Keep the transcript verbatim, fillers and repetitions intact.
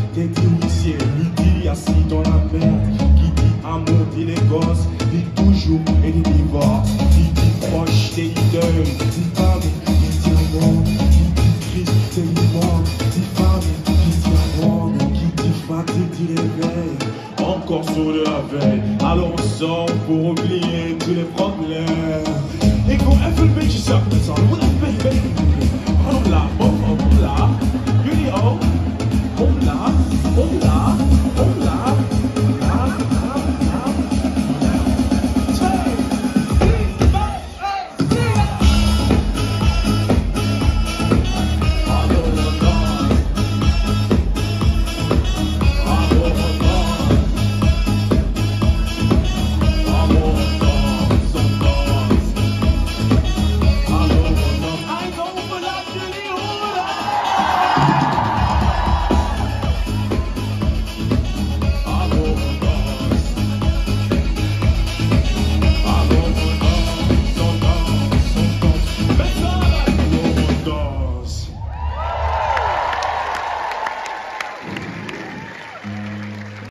T'es dit huissier, midi assis dans la mer. Qui dit amour, dit les gosses, dit toujours et dit divorce. Qui dit proche, t'es idole, dit famille, qui dit amour, qui dit Christ, t'es mort. Dit famille, qui dit amour, qui dit fatigue, dit réveil. Encore sur de la veille, alors on sort pour oublier tous les problèmes. Et quand F L B, tu sais, ça, on a fait, alors là,